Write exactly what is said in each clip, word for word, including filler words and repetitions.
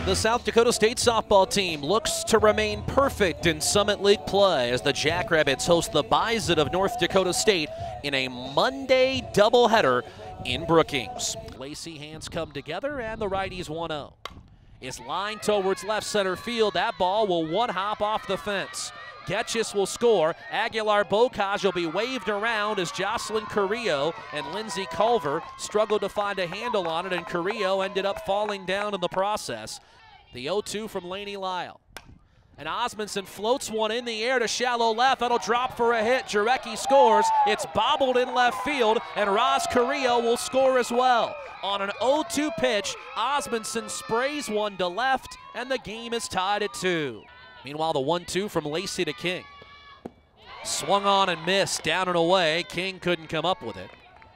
The South Dakota State softball team looks to remain perfect in Summit League play as the Jackrabbits host the Bison of North Dakota State in a Monday doubleheader in Brookings. Lacey hands come together and the righties one oh. Is lined towards left center field. That ball will one hop off the fence. Getchis will score. Aguilar Bocage will be waved around as Jocelyn Carrillo and Lindsey Culver struggled to find a handle on it, and Carrillo ended up falling down in the process. The oh two from Laney Lyle. And Osmondson floats one in the air to shallow left. That'll drop for a hit. Jarecki scores. It's bobbled in left field, and Roz Carrillo will score as well. On an oh two pitch, Osmondson sprays one to left, and the game is tied at two. Meanwhile, the one two from Lacey to King. Swung on and missed, down and away. King couldn't come up with it.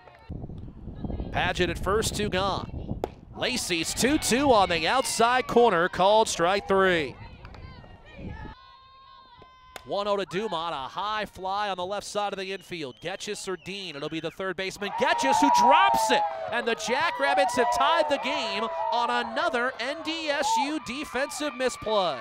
Paget at first, two gone. Lacey's two two on the outside corner, called strike three. one oh to Dumont, a high fly on the left side of the infield. Getchis or Dean, it'll be the third baseman. Getchis who drops it, and the Jackrabbits have tied the game on another N D S U defensive misplay.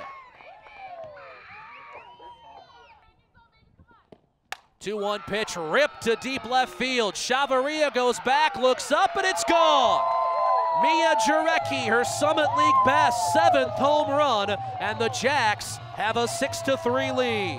two one pitch ripped to deep left field. Chavarria goes back, looks up, and it's gone. Mia Jarecki, her Summit League best, seventh home run, and the Jacks have a six to three lead.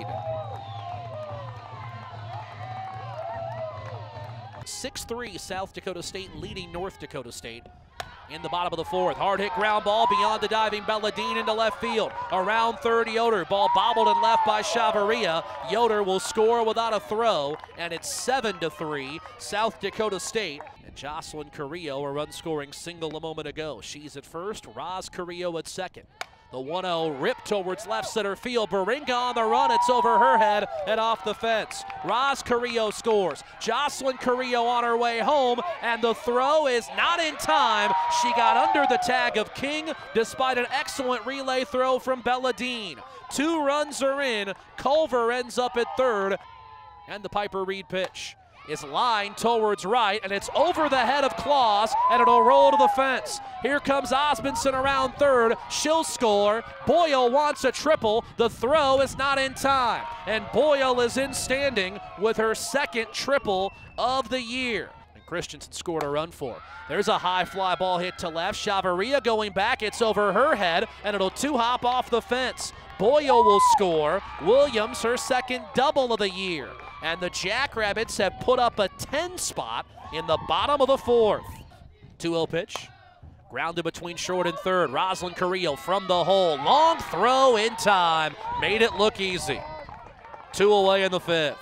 six three South Dakota State leading North Dakota State. In the bottom of the fourth, hard hit ground ball beyond the diving Belladine into left field. Around third, Yoder. Ball bobbled and left by Chavarria. Yoder will score without a throw, and it's seven to three South Dakota State. And Jocelyn Carrillo, a run-scoring single a moment ago. She's at first, Roz Carrillo at second. The one oh ripped towards left center field. Baringa on the run. It's over her head and off the fence. Roz Carrillo scores. Jocelyn Carrillo on her way home, and the throw is not in time. She got under the tag of King despite an excellent relay throw from Belladine. Two runs are in. Culver ends up at third, and the Piper Reed pitch is lined towards right, and it's over the head of Claus, and it'll roll to the fence. Here comes Osmondson around third. She'll score. Boyle wants a triple. The throw is not in time, and Boyle is in standing with her second triple of the year. And Christensen scored a run for her. There's a high fly ball hit to left. Chavarria going back. It's over her head, and it'll two-hop off the fence. Boyle will score. Williams, her second double of the year. And the Jackrabbits have put up a ten spot in the bottom of the fourth. two oh pitch. Grounded between short and third. Roslyn Carrillo from the hole. Long throw in time. Made it look easy. Two away in the fifth.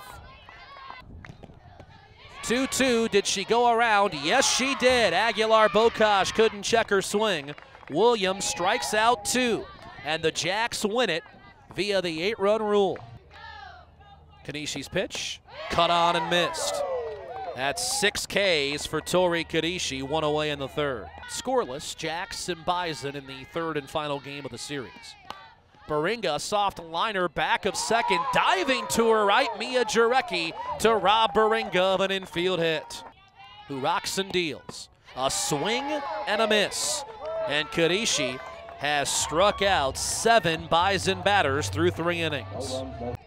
two two. Did she go around? Yes, she did. Aguilar Bocage couldn't check her swing. Williams strikes out two. And the Jacks win it via the eight-run rule. Kadishi's pitch, cut on and missed. That's six Ks for Tori Kadishi, one away in the third. Scoreless, Jacks and Bison in the third and final game of the series. Baringa, soft liner, back of second, diving to her right, Mia Jarecki to rob Baringa of an infield hit, who rocks and deals. A swing and a miss, and Kadishi has struck out seven Bison batters through three innings.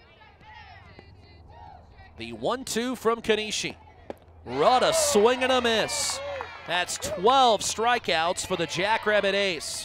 The one two from Kanishi. Rudd, a swing and a miss. That's twelve strikeouts for the Jackrabbit ace.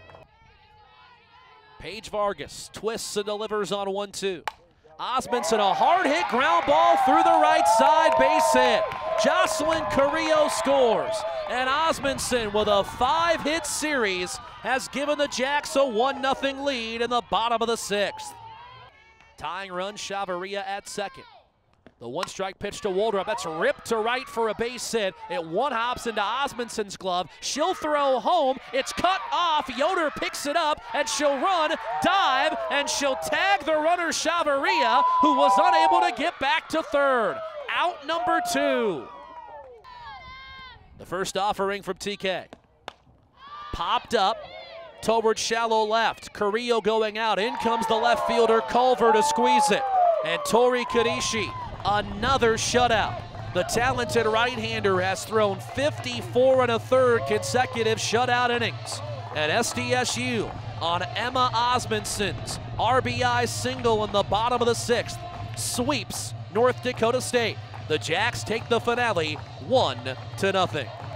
Paige Vargas twists and delivers on one two. Osmondson, a hard hit ground ball through the right side, base hit. Jocelyn Carrillo scores. And Osmondson, with a five-hit series, has given the Jacks a one nothing lead in the bottom of the sixth. Tying run, Chavarria at second. The one-strike pitch to Waldrop. That's ripped to right for a base hit. It one-hops into Osmondson's glove. She'll throw home. It's cut off. Yoder picks it up, and she'll run, dive, and she'll tag the runner Chavarria, who was unable to get back to third. Out number two. The first offering from T K. Popped up towards shallow left. Carrillo going out. In comes the left fielder Culver to squeeze it. And Tori Kadishi, another shutout. The talented right-hander has thrown fifty-four and a third consecutive shutout innings. And S D S U on Emma Osmundson's R B I single in the bottom of the sixth sweeps North Dakota State. The Jacks take the finale one to nothing.